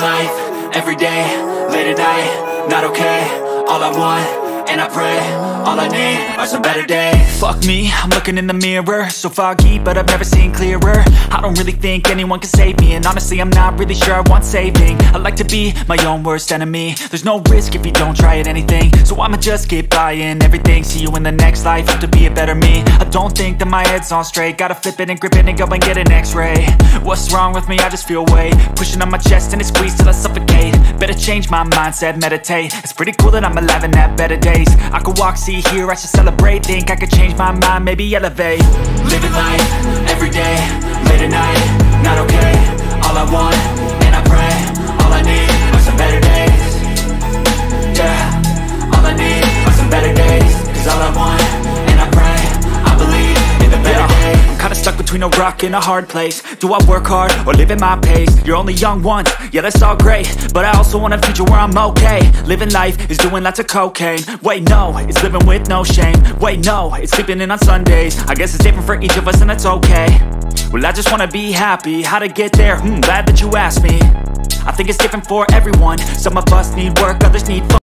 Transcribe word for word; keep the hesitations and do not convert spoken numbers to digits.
life, every day, late at night, not okay. All I want, and I pray, all I need are some better days. Fuck me, I'm looking in the mirror, so foggy, but I've never seen clearer. I don't really think anyone can save me, and honestly I'm not really sure I want saving. I like to be my own worst enemy. There's no risk if you don't try at anything, so I'ma just keep buying everything. See you in the next life, have to be a better me. I don't think that my head's on straight, gotta flip it and grip it and go and get an x-ray. What's wrong with me? I just feel weight pushing on my chest and it squeezes till I suffocate. Better change my mindset, meditate. It's pretty cool that I'm alive and have better days. I could walk, see, hear, I should celebrate. Think I could change my mind, maybe elevate. Living life, every day, late at night, not okay. All I want, and I pray, all I need are some better days. Yeah, all I need are some better days. Cause all I want, and I pray, I believe in the better days. I'm kinda stuck between a rock and a hard place. Do I work hard or live at my pace? You're only young once, yeah that's all great, but I also want a future where I'm okay. Living life is doing lots of cocaine. Wait no, it's living with no shame. Wait no, it's sleeping in on Sundays. I guess it's different for each of us and that's okay. Well I just wanna be happy, how to get there? Hmm, glad that you asked me. I think it's different for everyone. Some of us need work, others need fun.